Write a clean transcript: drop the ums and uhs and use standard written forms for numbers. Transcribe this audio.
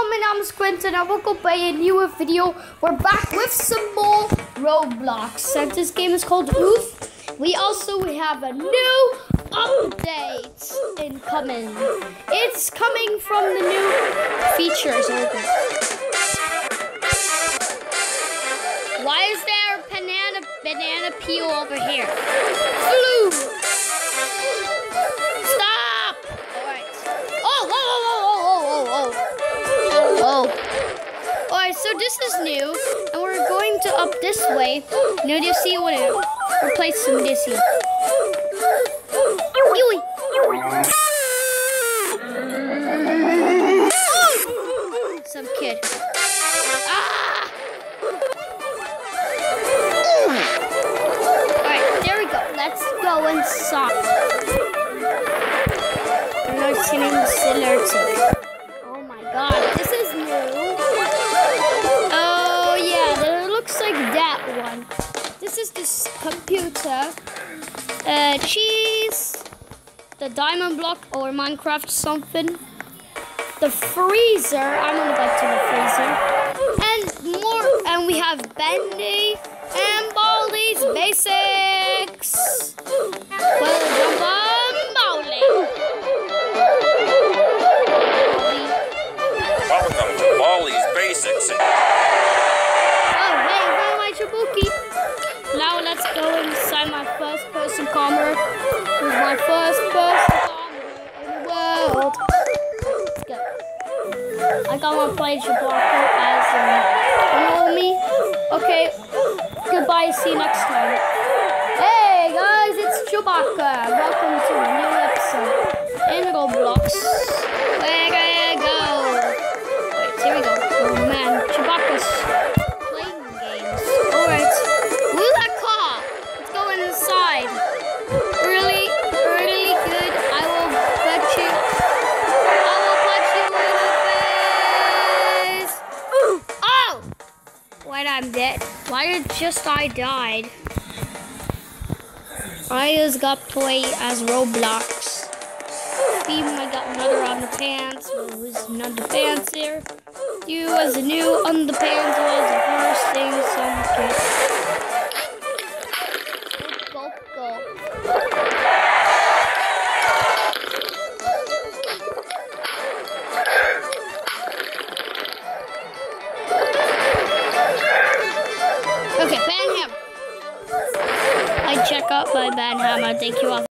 mijn naam is Quinten en welkom bij een nieuwe video. We're back with some more Roblox. And this game is called Oof. We also have a new update incoming. It's coming from the new features. Why is there a banana peel over here? Flu! Stop! Alright. Oh, whoa, whoa, whoa, whoa, whoa, whoa. Alright, so this is new, and we're going to up this way. Now you see what it replace some this here. Some kid. Ah! Alright, there we go. Let's go inside. I'm not seeing oh my god, this is new. Oh yeah, it looks like that one. This is this computer. Cheese. The diamond block or Minecraft something. The freezer. I'm gonna go to the freezer. And more. And we have Bendy and Baldi's basics. Welcome, Baldi. Welcome to Baldi's Basics. Oh, hey, where my Jabuki? Now let's go inside my first person camera. This is my first person camera in the world. Let's go. I got one play Chewbacca as you know me. Okay, goodbye, see you next time. Hey guys, it's Chewbacca. Welcome to a new episode in Roblox. Where I go? Wait, here we go. Oh man, Chewbacca's playing games. Alright. Look at that car. Let's go inside. Really, really good. I will bet you. I will punch you in the face. Oh! Wait, I'm dead. Why did just I died? I just got play as Roblox. Even I got another underpants. Who's underpants here? You as a new underpants was the first thing some kid. Go, go. Okay, Banham. I check out my Banham. I take you off.